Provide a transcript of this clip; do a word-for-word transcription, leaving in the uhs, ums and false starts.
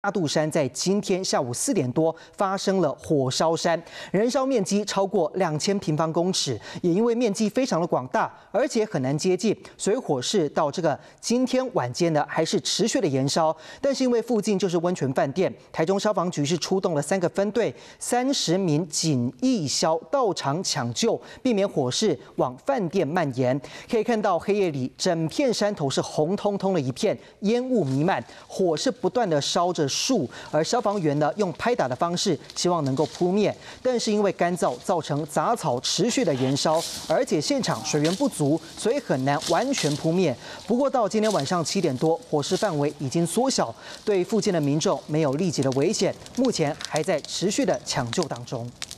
大肚山在今天下午四点多发生了火烧山，燃烧面积超过两千平方公尺，也因为面积非常的广大，而且很难接近，所以火势到这个今天晚间呢还是持续的延烧。但是因为附近就是温泉饭店，台中消防局是出动了三个分队，三十名警义消到场抢救，避免火势往饭店蔓延。可以看到黑夜里整片山头是红彤彤的一片，烟雾弥漫，火是不断的烧着树，而消防员呢用拍打的方式，希望能够扑灭，但是因为干燥，造成杂草持续的燃烧，而且现场水源不足，所以很难完全扑灭。不过到今天晚上七点多，火势范围已经缩小，对附近的民众没有立即的危险，目前还在持续的抢救当中。